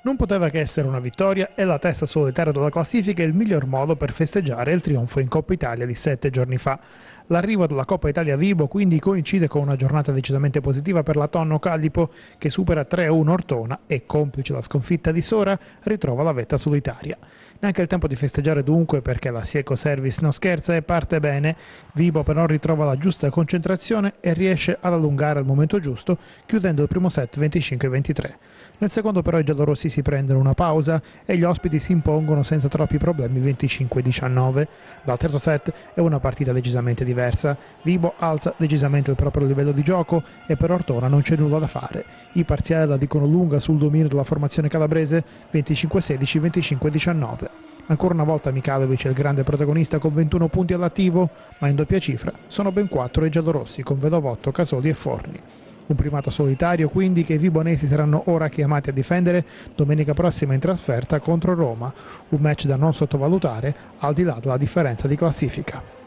Non poteva che essere una vittoria e la testa solitaria della classifica è il miglior modo per festeggiare il trionfo in Coppa Italia di 7 giorni fa. L'arrivo della Coppa Italia Vibo quindi coincide con una giornata decisamente positiva per la Tonno Callipo che supera 3-1 Ortona e, complice la sconfitta di Sora, ritrova la vetta solitaria. Neanche il tempo di festeggiare dunque perché la Sieco Service non scherza e parte bene. Vibo però ritrova la giusta concentrazione e riesce ad allungare al momento giusto, chiudendo il primo set 25-23. Nel secondo però i giallorossi si prendono una pausa e gli ospiti si impongono senza troppi problemi 25-19. Dal terzo set è una partita decisamente diversa. Vibo alza decisamente il proprio livello di gioco e per Ortona non c'è nulla da fare. I parziali la dicono lunga sul dominio della formazione calabrese 25-16, 25-19. Ancora una volta Mikhailovic è il grande protagonista con 21 punti all'attivo, ma in doppia cifra sono ben 4 i giallorossi con Vedovotto, Casoli e Forni. Un primato solitario quindi che i vibonesi saranno ora chiamati a difendere domenica prossima in trasferta contro Roma, un match da non sottovalutare al di là della differenza di classifica.